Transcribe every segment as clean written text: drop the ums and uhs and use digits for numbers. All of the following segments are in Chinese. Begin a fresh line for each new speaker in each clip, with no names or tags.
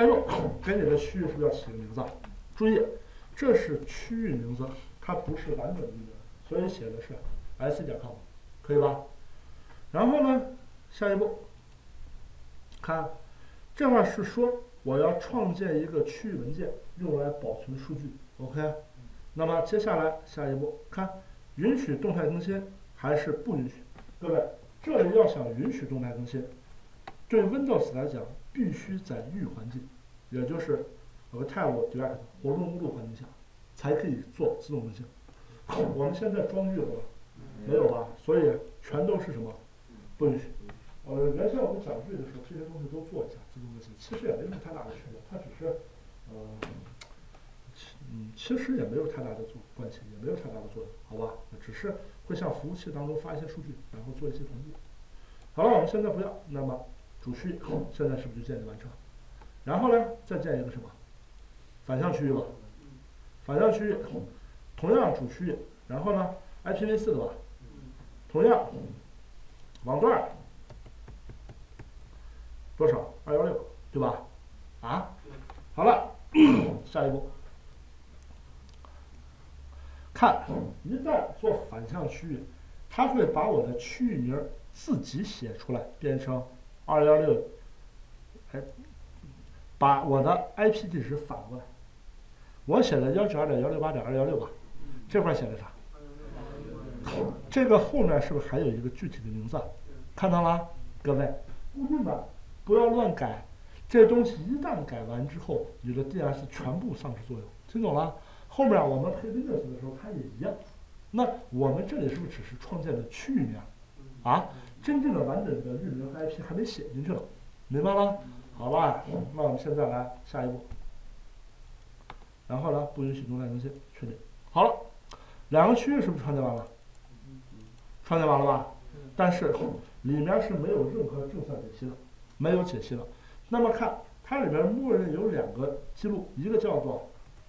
下一步，给你的区域是不是要起个名字？注意，这是区域名字，它不是完整的域名，所以写的是 IC 点 com， 可以吧？然后呢，下一步，看这块是说我要创建一个区域文件，用来保存数据。OK， 那么接下来下一步，看允许动态更新还是不允许？各位，这里要想允许动态更新，对 Windows 来讲，必须在域环境，也就是有个 tab direct 活动目录环境下，才可以做自动更新。我们现在装域了吧？没有吧？所以全都是什么？不允许。原先我们讲域的时候，这些东西都做一下自动更新，其实也没什么太大的区别，它只是，其实也没有太大的关系，也没有太大的作用，好吧？只是会向服务器当中发一些数据，然后做一些同步。好了，我们现在不要，那么主区域现在是不是就建立完成？然后呢，再建一个什么？反向区域吧。反向区域，同样主区域，然后呢 ，IPv4 的吧，同样网段多少？216，对吧？啊，好了，下一步，看，一旦做反向区域，它会把我的区域名自己写出来，变成216，哎，把我的 IP 地址反过来。我写的192.168.216吧，这块写的啥？这个后面是不是还有一个具体的名字？看到了，各位，固定的，不要乱改。这东西一旦改完之后，你的 DNS 全部丧失作用，听懂了？后面我们配 Windows 的时候，它也一样。那我们这里是不是只是创建了区域名？啊，真正的完整的域名和 IP 还没写进去呢，明白了？好吧，那我们现在来下一步。然后呢，不允许动态更新，确定。好了，两个区域是不是创建完了？创建完了吧？但是里面是没有任何正向解析的，没有解析的。那么看它里面默认有两个记录，一个叫做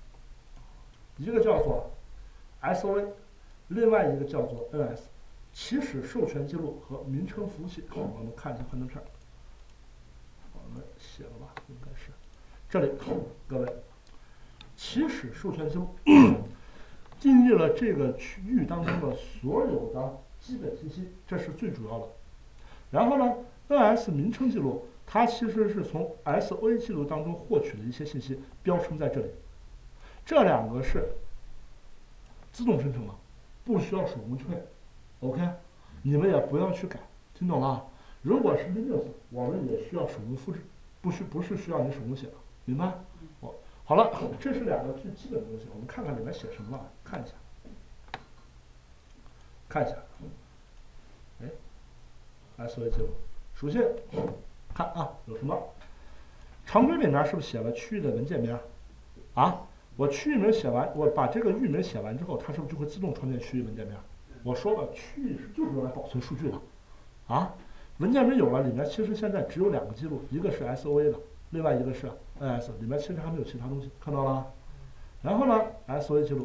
SOA， 另外一个叫做 NS， 起始授权记录和名称服务器。我们看一下幻灯片，我们写了吧？应该是这里，各位。起始授权记录定义了这个区域当中的所有的基本信息，这是最主要的。然后呢 ，NS 名称记录，它其实是从 SOA 记录当中获取的一些信息，标称在这里。这两个是自动生成的，不需要手工去配。OK， 你们也不要去改，听懂了？如果是 Linux， 我们也需要手工复制，不是需要你手工写的，明白？好了，这是两个最基本的东西，我们看看里面写什么了，看一下，SOA 记录，属性，看啊，有什么？常规里面是不是写了区域的文件名？啊，我区域名写完，我把这个域名写完之后，它是不是就会自动创建区域文件名？我说了，区域就是用来保存数据的，啊，文件名有了，里面其实现在只有两个记录，一个是 SOA 的。另外一个是 NS， 里面其实还没有其他东西，看到了？然后呢 ，SOA 记录，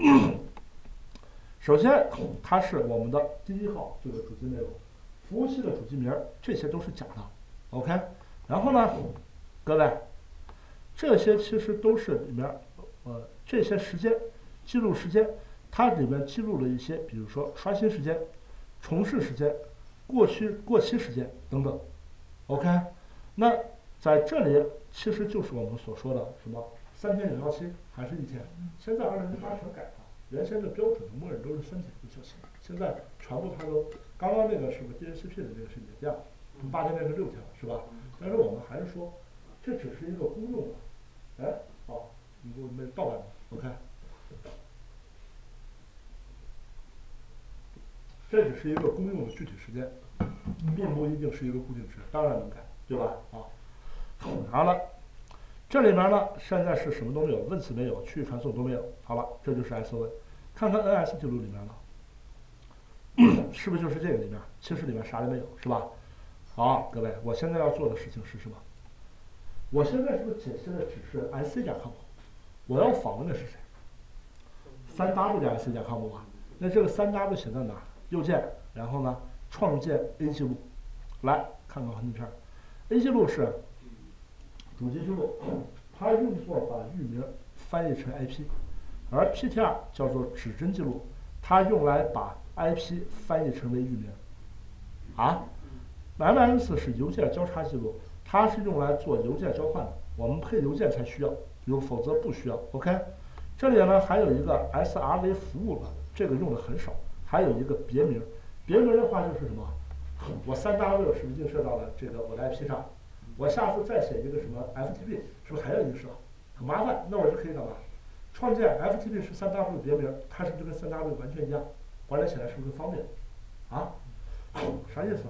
首先它是我们的第一号这个主机内容，服务器的主机名，这些都是假的 ，OK。然后呢，各位，这些其实都是里面这些时间记录时间，它里面记录了一些，比如说刷新时间、重试时间、过期时间等等 ，OK。那在这里其实就是我们所说的什么3天有效期还是1天？现在2018全改了，原先的标准的默认都是3天有效期，现在全部它都，刚刚那个是不是 DHCP 的这个是也变了，从8天变成6天了，是吧？但是我们还是说，这只是一个公用的，哎，好，你给我们盗版的 ，OK。这只是一个公用的具体时间，并不一定是一个固定值，当然能改，对吧？啊。好了，这里面呢现在是什么都没有，问词没有，区域传送都没有。好了，这就是 SOA。看看 NS 记录里面呢，是不是就是这个里面？其实里面啥都没有，是吧？好，各位，我现在要做的事情是什么？我现在是不是解析的只是 IC.com？ 我要访问的是谁？3w.IC.com 吧。那这个3w 写在哪？右键，然后呢，创建 A 记录。来看看幻灯片。A 记录是主机记录，它用作把域名翻译成 IP，而 PTR 叫做指针记录，它用来把 IP 翻译成为域名。啊 ，MMS 是邮件交叉记录，它是用来做邮件交换的，我们配邮件才需要，否则不需要。OK， 这里呢还有一个 SRV 服务了，这个用的很少，还有一个别名，别名的话就是什么？我3W 是不是映射到了这个我的 IP 上？我下次再写一个什么 FTP， 是不是还要映射？很麻烦，那我就可以干嘛？创建 FTP 是3W 别名，它是不是就跟3W 完全一样？管理起来是不是更方便？啊？啥意思？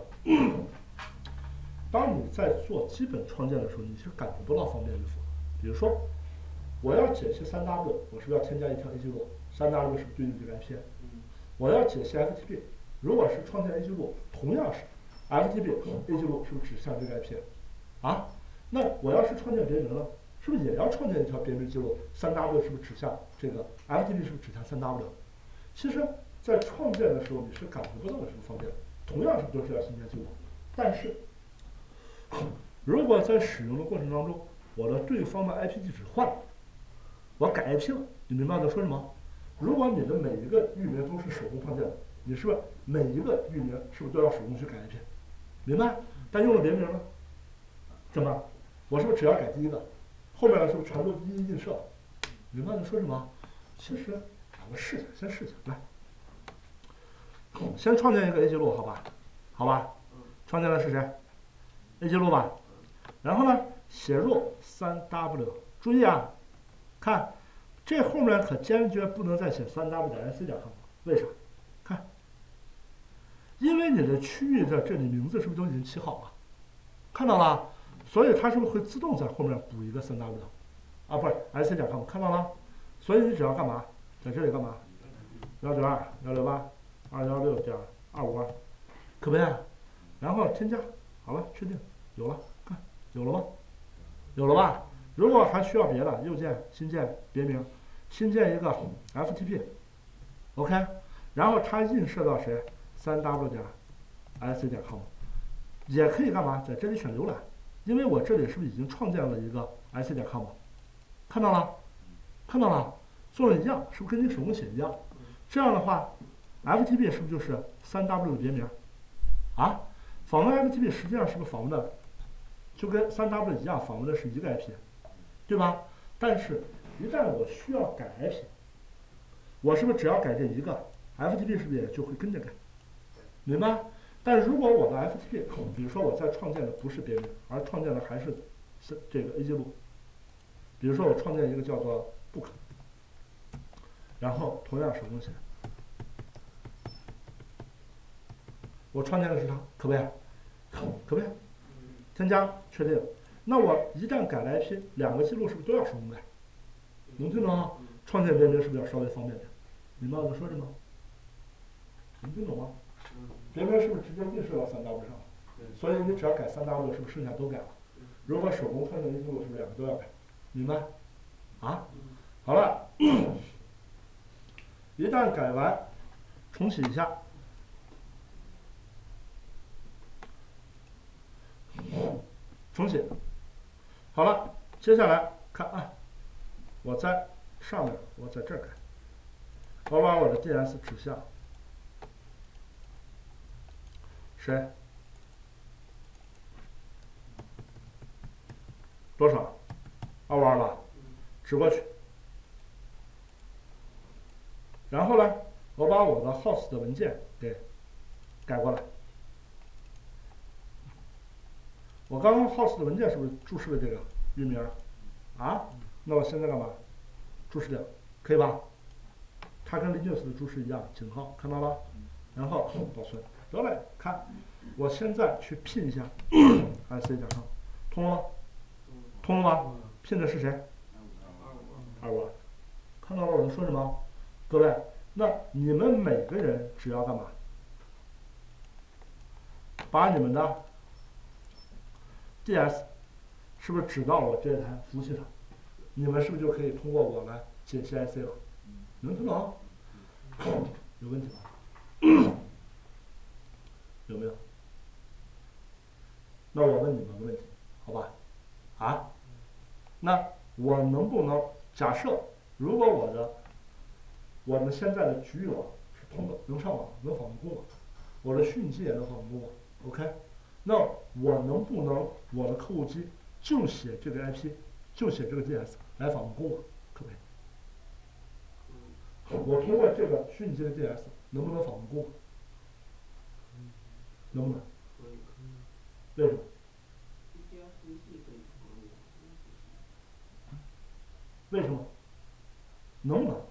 当你在做基本创建的时候，你是感觉不到方便与否。比如说，我要解析3W，我是不是要添加一条 A 记录？3W 是不是对应这个 IP？我要解析 FTP， 如果是创建 A 记录，同样是 FTP A 记录是不是指向这个 IP？啊，那我要是创建别名了，是不是也要创建一条别名记录？3W 是不是指向这个 FTP 是不是指向3W？其实，在创建的时候你是感觉不到的这个方便，同样是都是要新建记录，但是如果在使用的过程当中，我的对方的 IP 地址换了，我改 IP 了，你明白我在说什么？如果你的每一个域名都是手工创建的，你是不是每一个域名是不是都要手工去改 IP？明白？但用了别名呢？怎么？我是不是只要改第一个，后面的是不是全都一一映射？明白我在说什么？其实我们试一下，先试一下，来，先创建一个 A 记录，好吧？好吧？创建的是谁 ？A 记录吧。然后呢，写入3W，注意啊，看这后面可坚决不能再写3W.sc.com，为啥？看，因为你的区域在这里名字是不是都已经起好了？看到了，所以它是不是会自动在后面补一个3W？啊，不是 sc.com， 看到了？所以你只要干嘛？在这里干嘛？192.168.216.252，可不可以？然后添加，好了，确定，有了，看，有了吗？有了吧？如果还需要别的，右键新建别名，新建一个 FTP，OK， 然后它映射到谁？3W.sc.com， 也可以干嘛？在这里选浏览，因为我这里是不是已经创建了一个 sc.com？ 看到了，看到了，做的一样，是不是跟你手工写一样？这样的话 ，FTP 是不是就是 3W 的别名？啊，访问 FTP 实际上是不是访问的，就跟3W 一样，访问的是一个 IP， 对吧？但是，一旦我需要改 IP， 我是不是只要改这一个 FTP 是不是也就会跟着改？明白？但如果我的 FTP， 比如说我在创建的不是别名，而创建的还是这个 A 记录，比如说我创建一个叫做 book， 然后同样手工写，我创建的是它，可不可以？可不可以？添加确定。那我一旦改了 IP， 两个记录是不是都要手工改？能听懂吗？创建别名是不是要稍微方便点？明白我在说什么？能听懂吗？别名是不是直接映射到3W 上了？所以你只要改3W，是不是剩下都改了？如果手工创建 A 记录，是不是两个都要改？明白？啊？好了，一旦改完，重启一下。重启，好了，接下来看啊，我在上面，我在这儿改，我把我的 DS 指向谁？多少？22吧，指过去。然后呢，我把我的 host 的文件给改过来。我刚刚 host 的文件是不是注释了这个域名？啊？那我现在干嘛？注释掉，可以吧？它跟 Linux 的注释一样，井号看到了，然后保存。得嘞，看，我现在去拼一下 sc.com， 通了吗？通了吗？拼的是谁？25，看到了我在说什么？各位，那你们每个人只要干嘛？把你们的 DS 是不是指到我这台服务器上？你们是不是就可以通过我来解析 IC 了？能听懂？有问题吗？有没有？那我问你们个问题，好吧？啊， 那我能不能假设，如果我们现在的局域网是通的，能上网，能访问公网，我的虚拟机也能访问公网 ，OK？那我能不能我的客户机就写这个 IP，就写这个 DS 来访问公网，可不可以？我通过这个虚拟机的 DS 能不能访问公网？能不能？为什么？为什么？能不能？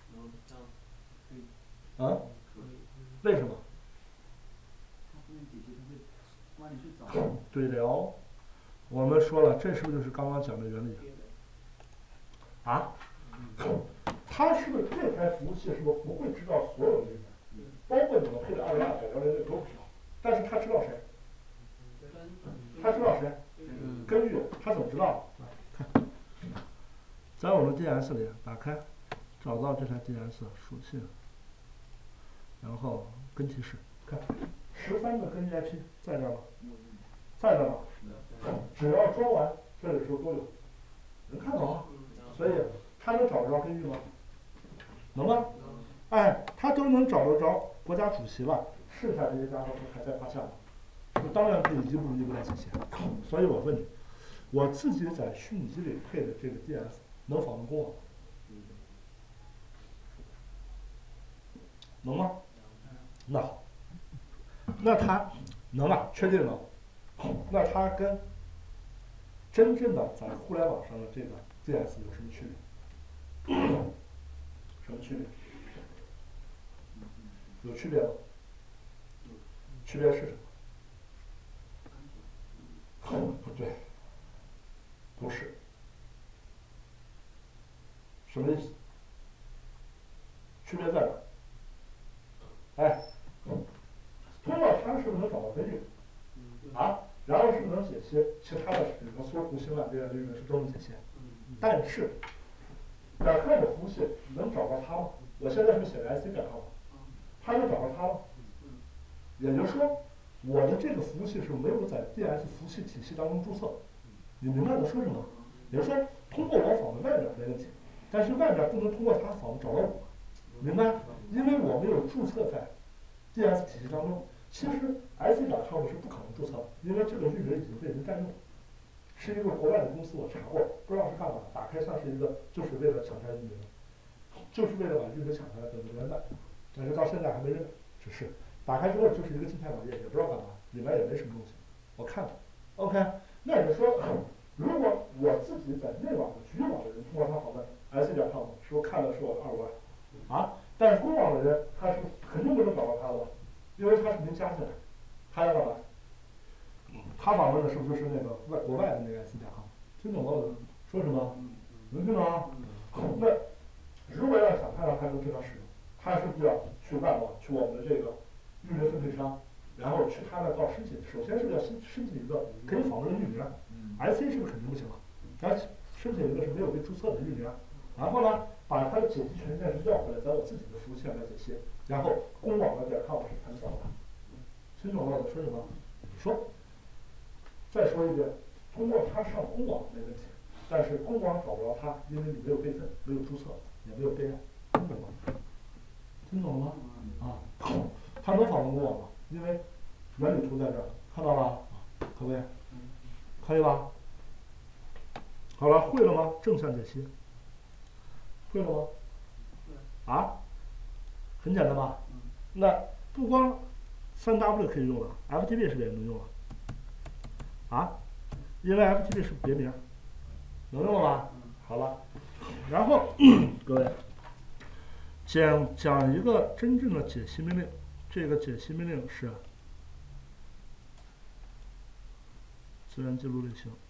啊？为什么？对了，我们说了，这是不是就是刚刚讲的原理啊？它是不是这台服务器是不是不会知道所有的域名，包括你们配的202.168都不知道，但是它知道谁？它知道谁？根据它怎么知道？在我们 DS 里打开，找到这台 DS 属性，然后跟提示，看13个根据 IP 在这儿吗？在这儿吗？只要装完，这里时候都有，能看到啊。所以它能找得着根据吗？能吗？哎，它都能找得着国家主席了，剩下这些家伙还在趴下吗？当然可以一步一步来解析。所以我问你，我自己在虚拟机里配的这个 DS 能访问公网吗？能吗？那好，那它能啊，确定能。那它跟真正的在互联网上的这个 DS 有什么区别？什么区别？有区别吗？区别是什么？不对，不是。什么意思？区别在哪？哎，通过它是不是能找到根据？啊，然后是不是能解析其他的，比如说搜狐、新浪这样的域名是都能解析？但是点 com 的服务器能找到它吗？我现在是写的 IC 点 com，它能找到它吗？也就是说，我的这个服务器是没有在 DS 服务器体系当中注册。你明白我说什么？也就是说，通过我访问外面没问题，但是外面不能通过它访问找到我，明白？因为我没有注册在 DS 体系当中。其实 IC.com 是不可能注册的，因为这个域名已经被人占用，是一个国外的公司，我查过，不知道是干嘛，打开像是一个就是为了抢占域名，就是为了把域名抢下来等着别人卖，但是到现在还没人买，只是打开之后就是一个静态网页，也不知道干嘛，里面也没什么东西，我看了 ，OK，那也就是说，如果我自己在内网的局域网的人通过它访问 IC.com，是不是看的是我的2.5万？啊，但是公网的人他是肯定不能找到他的，因为他是没加进来，他要干嘛？他访问的是不是就是那个国外的那个 IC.com？听懂我说什么？能听懂吗？那如果要想看到它能正常使用，他是不是要去外网，去我们的这个域名分配商，然后去他那到申请？首先是不是要申请一个可以访问的域名？IC 是不是肯定不行了？然后申请一个是没有被注册的域名，然后呢，把它的解析权限是要回来，在我自己的服务器上来解析，然后公网的点 com 是才能找到它。听懂了我说什么？说，再说一遍，通过它上公网没问题，但是公网找不着它，因为你没有备份，没有注册，也没有备案，听懂吗？听懂了吗？啊，它能访问公网吗？因为原理图在这儿，看到了，可不可以？可以吧？好了，会了吗？正向解析，会了吗？啊，很简单吧？那不光3W 可以用了 ，FTP 是不是也能用了？啊，因为 FTP 是别名，能用了吧？好了，然后各位讲一个真正的解析命令，这个解析命令是资源记录类型。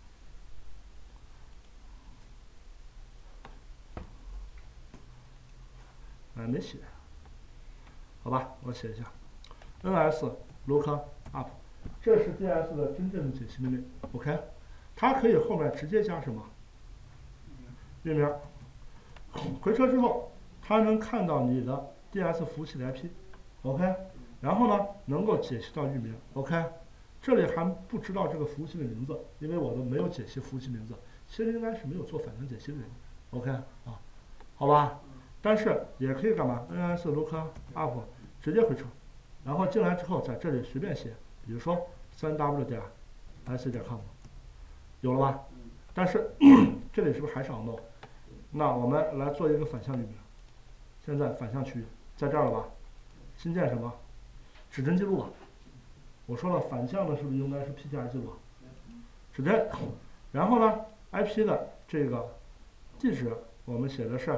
没写，好吧，我写一下 ，ns lookup，这是 DS 的真正的解析命令 ，OK， 它可以后面直接加什么？域名，回车之后，它能看到你的 DS 服务器的 IP，OK， 然后呢，能够解析到域名 ，OK， 这里还不知道这个服务器的名字，因为我都没有解析服务器名字， 其实应该是没有做反向解析的人，OK 啊，好吧？但是也可以干嘛？NS lookup 直接回车，然后进来之后在这里随便写，比如说3w 点 ic 点 com， 有了吧？但是这里是不是还是 unknown？ 那我们来做一个反向域名，现在反向区域在这儿了吧？新建什么？指针记录吧。我说了，反向的是不是应该是 PTR 记录？指针，然后呢 ，IP 的这个地址我们写的是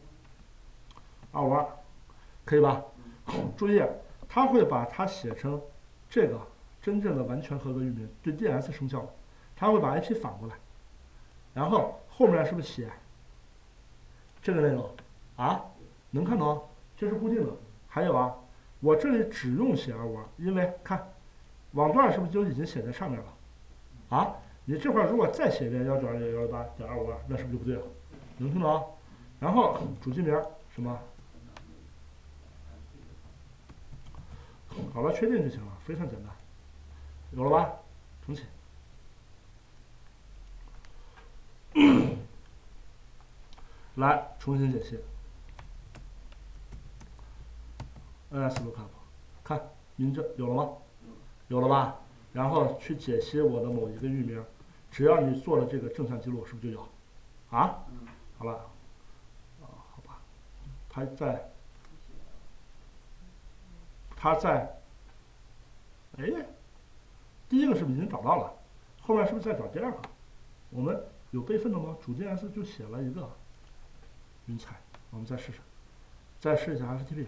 252，可以吧？注意，它会把它写成这个真正的完全合格域名，对 DNS 生效的，它会把 IP 反过来，然后后面是不是写这个内容啊？能看到，这是固定的。还有啊，我这里只用写252，因为看网段是不是就已经写在上面了？啊，你这块如果再写一遍192.168.252，那是不是就不对了？能听到？然后主机名什么？好了，确定就行了，非常简单，有了吧？重启。来重新解析 NS lookup， 看您这有了吗？有了吧？然后去解析我的某一个域名，只要你做了这个正向记录，是不是就有？啊？好了，好吧，它在，哎，第一个是不是已经找到了？后面是不是再找第二个？我们有备份的吗？主 DNS 就写了一个云彩，我们再试试，再试一下 FTP，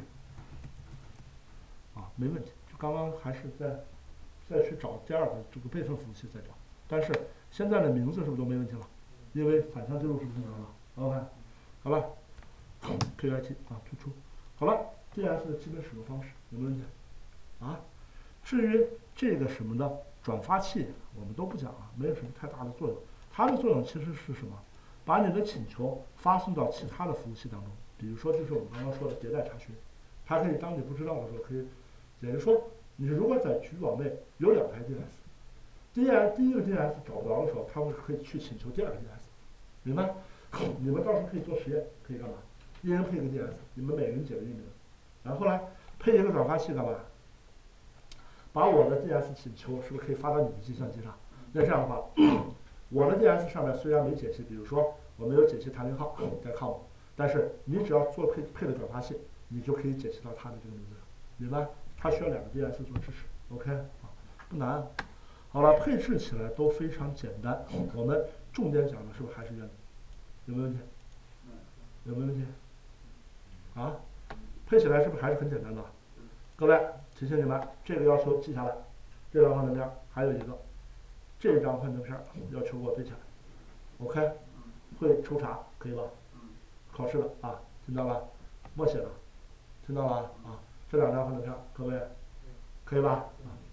啊，没问题。就刚刚还是再去找第二个这个备份服务器再找，但是现在的名字是不是都没问题了？因为反向记录是正常的。OK， 好了 ，KIT 啊突出，好了 ，DNS 的基本使用方式有没有问题？啊，至于这个什么的转发器，我们都不讲了，没有什么太大的作用。它的作用其实是什么？把你的请求发送到其他的服务器当中，比如说就是我们刚刚说的迭代查询，它可以当你不知道的时候，可以，也就是说，你如果在局域网内有2台 DNS，第一个 DNS 找不着的时候，它会可以去请求第2个 DNS， 明白？你们到时候可以做实验，可以干嘛？一人配一个 DNS， 你们每人解个域名，然后呢，配一个转发器干嘛？把我的 DNS 请求是不是可以发到你的计算机上？那这样的话，我的 DNS 上面虽然没解析，比如说我没有解析台名号在 com， 但是你只要做配的转发器，你就可以解析到它的这个名字上，明白？它需要2个 DNS 做支持 ，OK 啊，不难。好了，配置起来都非常简单。我们重点讲的是不是还是原理？有没有问题？有没有问题？啊，配起来是不是还是很简单的？各位提醒你们，这个要求记下来。这张幻灯片还有一个，这张幻灯片要求给我背起来。OK， 会抽查可以吧？考试的啊，听到了？默写的，听到了啊？这2张幻灯片，各位可以吧？啊。